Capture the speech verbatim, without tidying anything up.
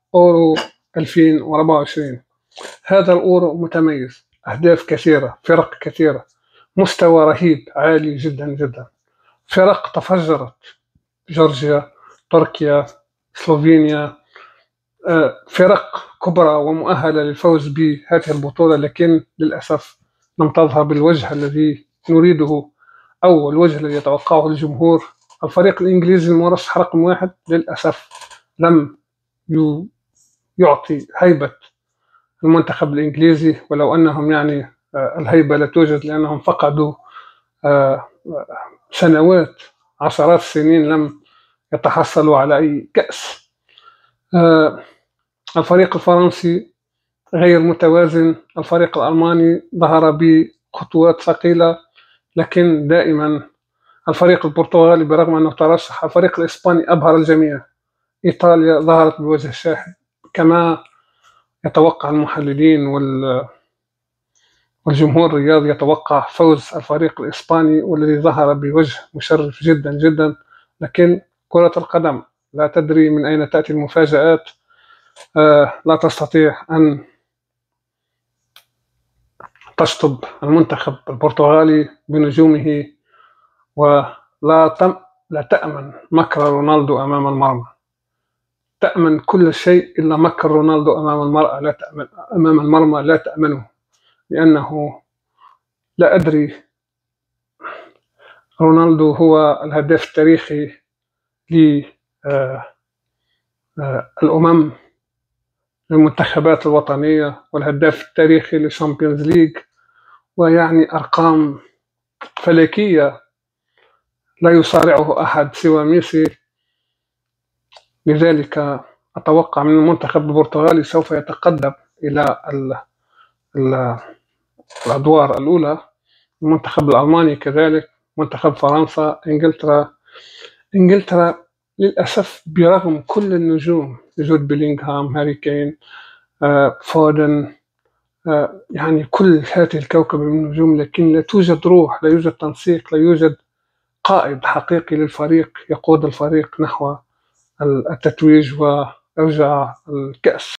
أورو ألفين وأربعة وعشرين. هذا الأورو متميز، أهداف كثيرة، فرق كثيرة، مستوى رهيب عالي جدا جدا، فرق تفجرت: جورجيا، تركيا، سلوفينيا، فرق كبرى ومؤهلة للفوز بهذه البطولة، لكن للأسف لم تظهر بالوجه الذي نريده أو الوجه الذي يتوقعه الجمهور. الفريق الإنجليزي المرشح رقم واحد للأسف لم يعطي هيبة المنتخب الإنجليزي، ولو أنهم يعني الهيبة لا توجد، لأنهم فقدوا سنوات، عشرات السنين لم يتحصلوا على أي كأس. الفريق الفرنسي غير متوازن، الفريق الألماني ظهر بخطوات ثقيلة، لكن دائما الفريق البرتغالي برغم أنه ترشح، الفريق الإسباني أبهر الجميع، إيطاليا ظهرت بوجه شاحب كما يتوقع المحللين والجمهور الرياضي، يتوقع فوز الفريق الإسباني والذي ظهر بوجه مشرف جدا جدا. لكن كرة القدم لا تدري من أين تأتي المفاجآت، آه لا تستطيع أن تشطب المنتخب البرتغالي بنجومه، ولا تم لا تأمن مكر رونالدو أمام المرمى. تأمن كل شيء إلا مكر رونالدو أمام المرأة لا تأمن أمام المرمى، لا تأمنه، لأنه لا أدري، رونالدو هو الهداف التاريخي للأمم للمنتخبات الوطنية، والهداف التاريخي للشامبيونز ليج، ويعني أرقام فلكية لا يصارعه أحد سوى ميسي. لذلك أتوقع من المنتخب البرتغالي سوف يتقدم إلى ال ال الأدوار الأولى، المنتخب الألماني كذلك، منتخب فرنسا، إنجلترا. إنجلترا للأسف برغم كل النجوم، وجود بيلينغهام، هاري كين، آه، فودن، آه، يعني كل هذه الكوكب من النجوم، لكن لا توجد روح، لا يوجد تنسيق، لا يوجد قائد حقيقي للفريق يقود الفريق نحو التتويج وإرجاع الكأس.